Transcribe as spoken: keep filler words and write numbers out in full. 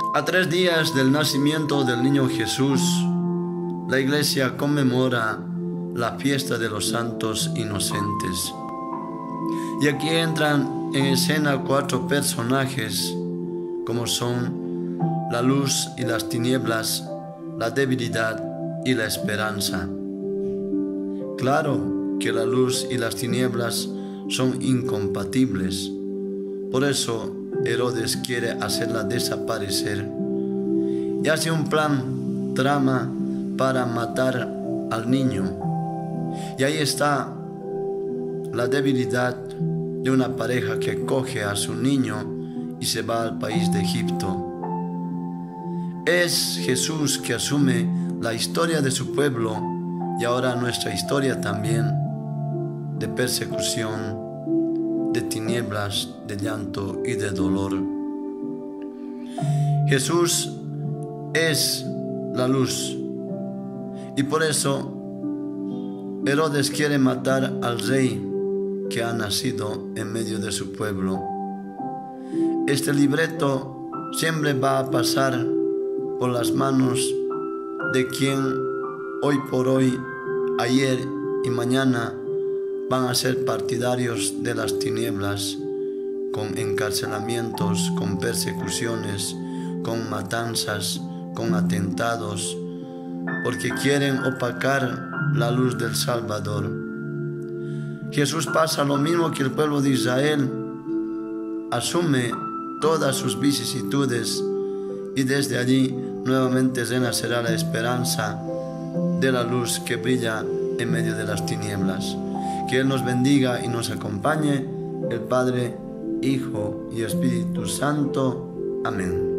A tres días del nacimiento del niño Jesús, la Iglesia conmemora la fiesta de los santos inocentes. Y aquí entran en escena cuatro personajes, como son la luz y las tinieblas, la debilidad y la esperanza. Claro que la luz y las tinieblas son incompatibles. Por eso Herodes quiere hacerla desaparecer y hace un plan, trama para matar al niño. Y ahí está la debilidad de una pareja que coge a su niño y se va al país de Egipto. Es Jesús que asume la historia de su pueblo y ahora nuestra historia también, de persecución, de tinieblas, de llanto y de dolor. Jesús es la luz y por eso Herodes quiere matar al rey que ha nacido en medio de su pueblo. Este libreto siempre va a pasar por las manos de quien hoy por hoy, ayer y mañana van a ser partidarios de las tinieblas, con encarcelamientos, con persecuciones, con matanzas, con atentados, porque quieren opacar la luz del Salvador. Jesús pasa lo mismo que el pueblo de Israel, asume todas sus vicisitudes y desde allí nuevamente renacerá la esperanza de la luz que brilla en medio de las tinieblas. Que Él nos bendiga y nos acompañe, el Padre, Hijo y Espíritu Santo. Amén.